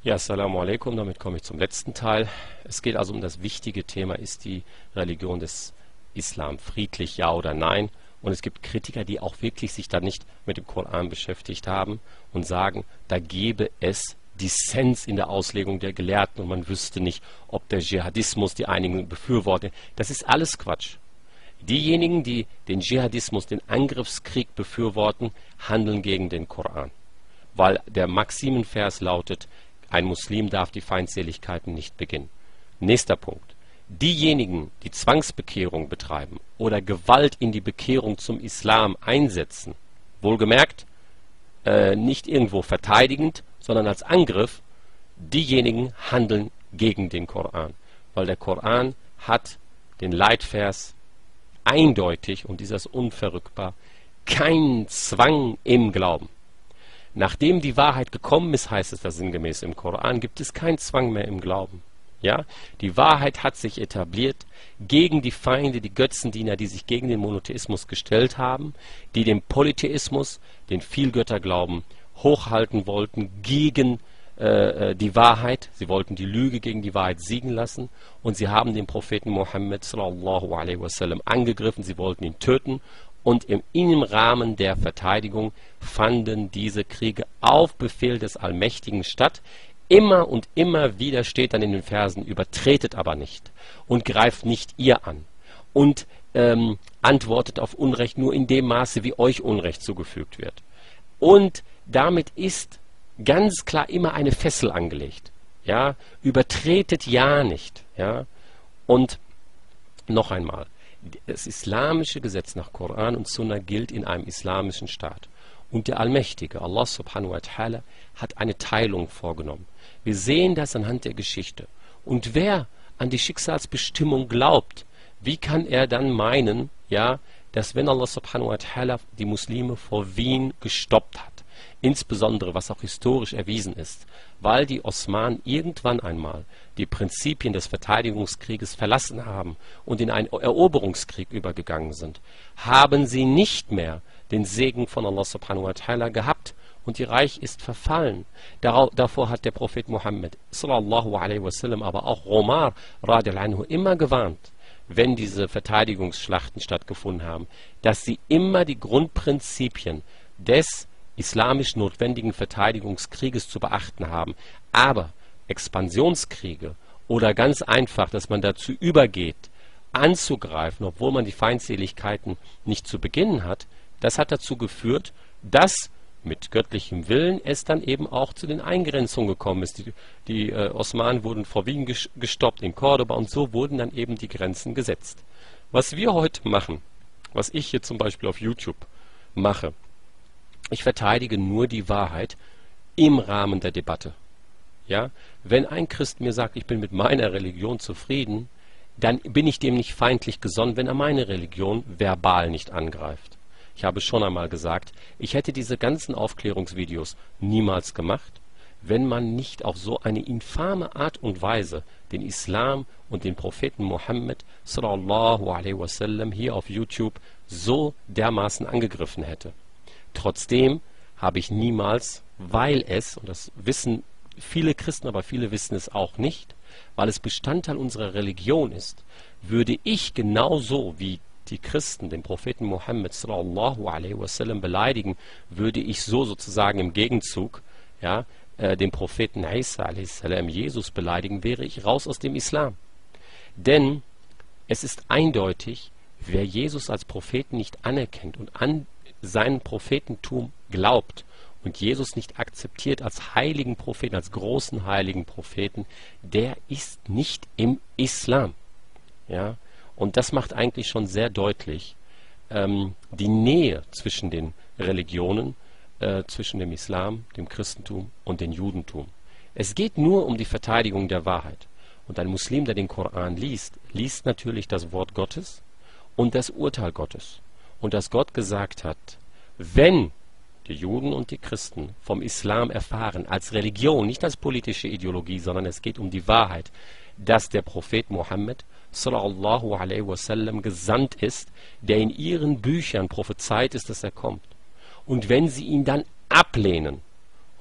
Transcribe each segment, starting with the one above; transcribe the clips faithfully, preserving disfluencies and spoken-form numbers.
Ja, assalamu alaikum, damit komme ich zum letzten Teil. Es geht also um das wichtige Thema, ist die Religion des Islam friedlich, ja oder nein? Und es gibt Kritiker, die auch wirklich sich da nicht mit dem Koran beschäftigt haben und sagen, da gäbe es Dissens in der Auslegung der Gelehrten und man wüsste nicht, ob der Dschihadismus die einigen befürworten. Das ist alles Quatsch. Diejenigen, die den Dschihadismus, den Angriffskrieg befürworten, handeln gegen den Koran. Weil der Maximenvers lautet, ein Muslim darf die Feindseligkeiten nicht beginnen. Nächster Punkt. Diejenigen, die Zwangsbekehrung betreiben oder Gewalt in die Bekehrung zum Islam einsetzen, wohlgemerkt, äh, nicht irgendwo verteidigend, sondern als Angriff, diejenigen handeln gegen den Koran. Weil der Koran hat den Leitvers eindeutig, und dieser ist unverrückbar, kein Zwang im Glauben. Nachdem die Wahrheit gekommen ist, heißt es da sinngemäß im Koran, gibt es keinen Zwang mehr im Glauben. Ja? Die Wahrheit hat sich etabliert gegen die Feinde, die Götzendiener, die sich gegen den Monotheismus gestellt haben, die den Polytheismus, den Vielgötterglauben hochhalten wollten gegen äh, die Wahrheit. Sie wollten die Lüge gegen die Wahrheit siegen lassen und sie haben den Propheten Mohammed sallallahu alaihi wasallam angegriffen, sie wollten ihn töten. Und im, im Rahmen der Verteidigung fanden diese Kriege auf Befehl des Allmächtigen statt. Immer und immer wieder steht dann in den Versen, übertretet aber nicht und greift nicht ihr an und ähm, antwortet auf Unrecht nur in dem Maße, wie euch Unrecht zugefügt wird. Und damit ist ganz klar immer eine Fessel angelegt. Ja? Übertretet ja nicht. Ja? Und noch einmal. Das islamische Gesetz nach Koran und Sunna gilt in einem islamischen Staat. Und der Allmächtige, Allah subhanahu wa ta'ala, hat eine Teilung vorgenommen. Wir sehen das anhand der Geschichte. Und wer an die Schicksalsbestimmung glaubt, wie kann er dann meinen, ja, dass wenn Allah subhanahu wa ta'ala die Muslime vor Wien gestoppt hat, insbesondere was auch historisch erwiesen ist, weil die Osmanen irgendwann einmal die Prinzipien des Verteidigungskrieges verlassen haben und in einen Eroberungskrieg übergegangen sind, haben sie nicht mehr den Segen von Allah subhanahu wa ta'ala gehabt und ihr Reich ist verfallen. Darauf, davor hat der Prophet Muhammad sallallahu alaihi wasallam, aber auch Omar radiallahu anhu immer gewarnt, wenn diese Verteidigungsschlachten stattgefunden haben, dass sie immer die Grundprinzipien des islamisch notwendigen Verteidigungskrieges zu beachten haben. Aber Expansionskriege oder ganz einfach, dass man dazu übergeht, anzugreifen, obwohl man die Feindseligkeiten nicht zu beginnen hat, das hat dazu geführt, dass mit göttlichem Willen es dann eben auch zu den Eingrenzungen gekommen ist. Die, die äh, Osmanen wurden vor Wien gestoppt, in Cordoba, und so wurden dann eben die Grenzen gesetzt. Was wir heute machen, was ich hier zum Beispiel auf YouTube mache, ich verteidige nur die Wahrheit im Rahmen der Debatte. Ja? Wenn ein Christ mir sagt, ich bin mit meiner Religion zufrieden, dann bin ich dem nicht feindlich gesonnen, wenn er meine Religion verbal nicht angreift. Ich habe schon einmal gesagt, ich hätte diese ganzen Aufklärungsvideos niemals gemacht, wenn man nicht auf so eine infame Art und Weise den Islam und den Propheten Mohammed sallallahu alaihi wasallam hier auf YouTube so dermaßen angegriffen hätte. Trotzdem habe ich niemals, weil es, und das wissen viele Christen, aber viele wissen es auch nicht, weil es Bestandteil unserer Religion ist, würde ich genauso wie die Christen den Propheten Mohammed sallallahu alaihi wasallam beleidigen, würde ich so sozusagen im Gegenzug ja, äh, den Propheten Isa alaihi salam, Jesus beleidigen, wäre ich raus aus dem Islam. Denn es ist eindeutig, wer Jesus als Propheten nicht anerkennt und an sein Prophetentum glaubt und Jesus nicht akzeptiert als heiligen Propheten, als großen heiligen Propheten, der ist nicht im Islam. Ja? Und das macht eigentlich schon sehr deutlich ähm, die Nähe zwischen den Religionen, äh, zwischen dem Islam, dem Christentum und dem Judentum. Es geht nur um die Verteidigung der Wahrheit. Und ein Muslim, der den Koran liest, liest natürlich das Wort Gottes und das Urteil Gottes. Und dass Gott gesagt hat, wenn die Juden und die Christen vom Islam erfahren, als Religion, nicht als politische Ideologie, sondern es geht um die Wahrheit, dass der Prophet Mohammed sallallahu alaihi wasallam gesandt ist, der in ihren Büchern prophezeit ist, dass er kommt. Und wenn sie ihn dann ablehnen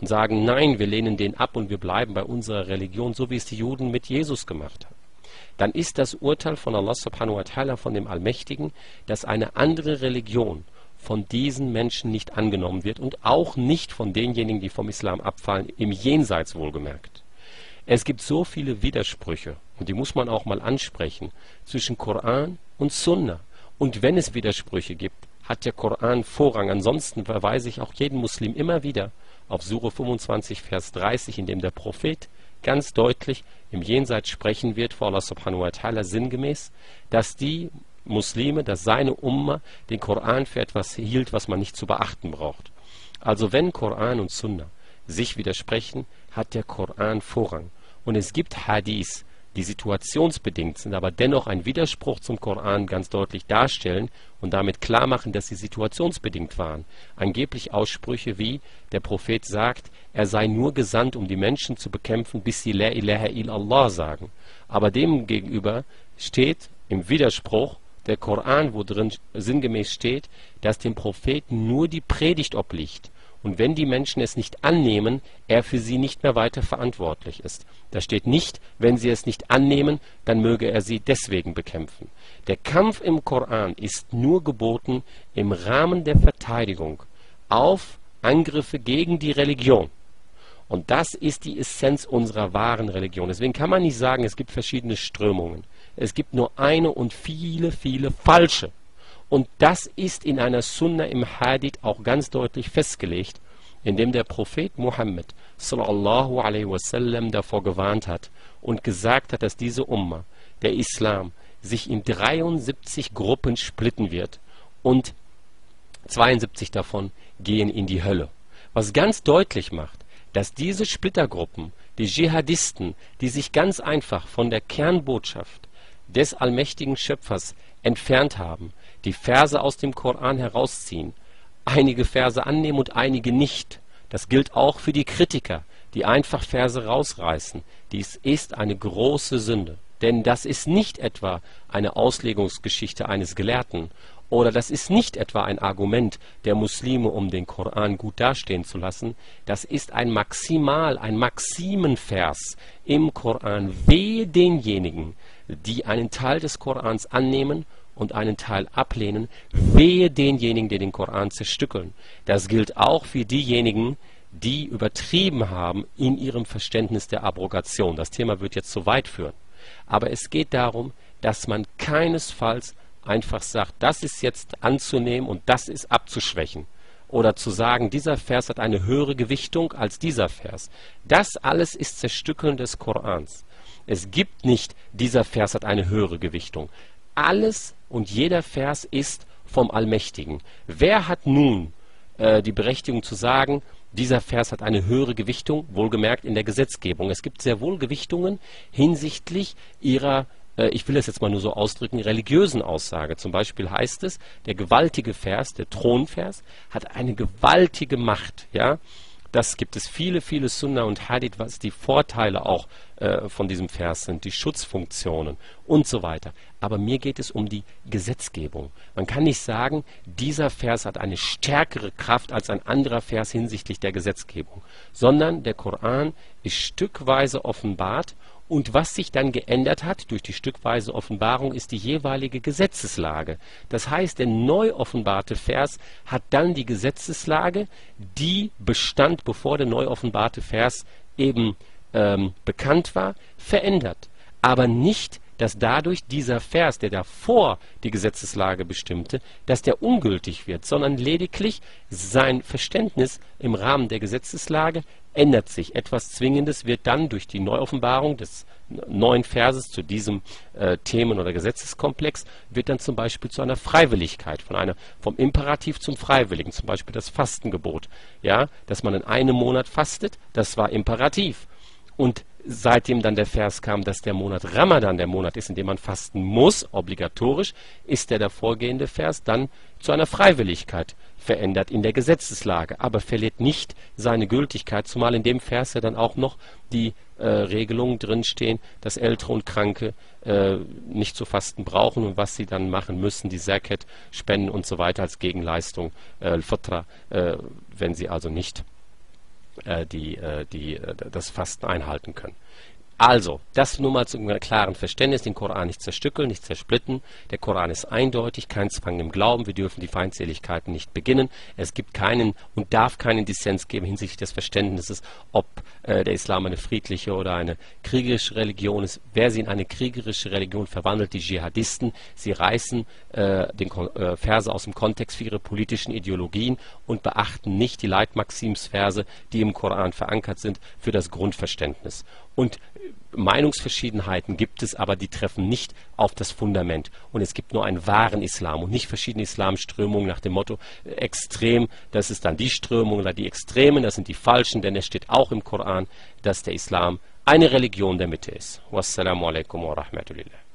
und sagen, nein, wir lehnen den ab und wir bleiben bei unserer Religion, so wie es die Juden mit Jesus gemacht haben, dann ist das Urteil von Allah subhanahu wa ta'ala, von dem Allmächtigen, dass eine andere Religion von diesen Menschen nicht angenommen wird und auch nicht von denjenigen, die vom Islam abfallen, im Jenseits wohlgemerkt. Es gibt so viele Widersprüche, und die muss man auch mal ansprechen, zwischen Koran und Sunna. Und wenn es Widersprüche gibt, hat der Koran Vorrang. Ansonsten verweise ich auch jeden Muslim immer wieder auf Sure fünfundzwanzig, Vers dreißig, in dem der Prophet ganz deutlich im Jenseits sprechen wird vor Allah subhanahu wa ta'ala sinngemäß, dass die Muslime, dass seine Umma den Koran für etwas hielt, was man nicht zu beachten braucht. Also wenn Koran und Sunna sich widersprechen, hat der Koran Vorrang. Und es gibt Hadith, die situationsbedingt sind, aber dennoch einen Widerspruch zum Koran ganz deutlich darstellen und damit klar machen, dass sie situationsbedingt waren. Angeblich Aussprüche wie, der Prophet sagt, er sei nur gesandt, um die Menschen zu bekämpfen, bis sie La ilaha illallah sagen. Aber dem gegenüber steht im Widerspruch der Koran, wo drin sinngemäß steht, dass dem Propheten nur die Predigt obliegt. Und wenn die Menschen es nicht annehmen, er für sie nicht mehr weiter verantwortlich ist. Da steht nicht, wenn sie es nicht annehmen, dann möge er sie deswegen bekämpfen. Der Kampf im Koran ist nur geboten im Rahmen der Verteidigung auf Angriffe gegen die Religion. Und das ist die Essenz unserer wahren Religion. Deswegen kann man nicht sagen, es gibt verschiedene Strömungen. Es gibt nur eine und viele, viele falsche. Und das ist in einer Sunna im Hadith auch ganz deutlich festgelegt, indem der Prophet Muhammad sallallahu alaihi wasallam davor gewarnt hat und gesagt hat, dass diese Umma, der Islam, sich in dreiundsiebzig Gruppen splitten wird und zweiundsiebzig davon gehen in die Hölle. Was ganz deutlich macht, dass diese Splittergruppen, die Dschihadisten, die sich ganz einfach von der Kernbotschaft des allmächtigen Schöpfers entfernt haben, die Verse aus dem Koran herausziehen, einige Verse annehmen und einige nicht. Das gilt auch für die Kritiker, die einfach Verse rausreißen. Dies ist eine große Sünde. Denn das ist nicht etwa eine Auslegungsgeschichte eines Gelehrten oder das ist nicht etwa ein Argument der Muslime, um den Koran gut dastehen zu lassen. Das ist ein Maximal, ein Maximenvers im Koran. Wehe denjenigen, die einen Teil des Korans annehmen und einen Teil ablehnen, wehe denjenigen, die den Koran zerstückeln. Das gilt auch für diejenigen, die übertrieben haben in ihrem Verständnis der Abrogation. Das Thema wird jetzt zu weit führen. Aber es geht darum, dass man keinesfalls einfach sagt, das ist jetzt anzunehmen und das ist abzuschwächen. Oder zu sagen, dieser Vers hat eine höhere Gewichtung als dieser Vers. Das alles ist Zerstückeln des Korans. Es gibt nicht, dieser Vers hat eine höhere Gewichtung. Alles und jeder Vers ist vom Allmächtigen. Wer hat nun äh, die Berechtigung zu sagen, dieser Vers hat eine höhere Gewichtung, wohlgemerkt in der Gesetzgebung? Es gibt sehr wohl Gewichtungen hinsichtlich ihrer, äh, ich will das jetzt mal nur so ausdrücken, religiösen Aussage. Zum Beispiel heißt es, der gewaltige Vers, der Thronvers, hat eine gewaltige Macht, ja. Das gibt es viele, viele Sunna und Hadith, was die Vorteile auch äh, von diesem Vers sind, die Schutzfunktionen und so weiter. Aber mir geht es um die Gesetzgebung. Man kann nicht sagen, dieser Vers hat eine stärkere Kraft als ein anderer Vers hinsichtlich der Gesetzgebung, sondern der Koran ist stückweise offenbart. Und was sich dann geändert hat durch die stückweise Offenbarung, ist die jeweilige Gesetzeslage. Das heißt, der neu offenbarte Vers hat dann die Gesetzeslage, die bestand, bevor der neu offenbarte Vers eben ähm, bekannt war, verändert. Aber nicht, dass dadurch dieser Vers, der davor die Gesetzeslage bestimmte, dass der ungültig wird, sondern lediglich sein Verständnis im Rahmen der Gesetzeslage ändert sich. Etwas Zwingendes wird dann durch die Neuoffenbarung des neuen Verses zu diesem äh, Themen- oder Gesetzeskomplex, wird dann zum Beispiel zu einer Freiwilligkeit, von einer, vom Imperativ zum Freiwilligen, zum Beispiel das Fastengebot, ja, dass man in einem Monat fastet, das war Imperativ. Und seitdem dann der Vers kam, dass der Monat Ramadan der Monat ist, in dem man fasten muss, obligatorisch, ist der davorgehende Vers dann zu einer Freiwilligkeit verändert in der Gesetzeslage, aber verliert nicht seine Gültigkeit, zumal in dem Vers ja dann auch noch die äh, Regelungen drinstehen, dass Ältere und Kranke äh, nicht zu fasten brauchen und was sie dann machen müssen, die Zakat spenden und so weiter als Gegenleistung, äh, Fitra, äh, wenn sie also nicht äh, die, äh, die äh, das Fasten einhalten können. Also, das nur mal zu einem klaren Verständnis, den Koran nicht zerstückeln, nicht zersplitten. Der Koran ist eindeutig, kein Zwang im Glauben, wir dürfen die Feindseligkeiten nicht beginnen. Es gibt keinen und darf keinen Dissens geben hinsichtlich des Verständnisses, ob äh, der Islam eine friedliche oder eine kriegerische Religion ist. Wer sie in eine kriegerische Religion verwandelt, die Dschihadisten, sie reißen äh, den äh, Verse aus dem Kontext für ihre politischen Ideologien und beachten nicht die Leitmaximsverse, die im Koran verankert sind, für das Grundverständnis. Und Meinungsverschiedenheiten gibt es, aber die treffen nicht auf das Fundament. Und es gibt nur einen wahren Islam und nicht verschiedene Islamströmungen nach dem Motto, äh, extrem, das ist dann die Strömung oder die Extremen, das sind die Falschen, denn es steht auch im Koran, dass der Islam eine Religion der Mitte ist. Wassalamu alaikum wa rahmatullah.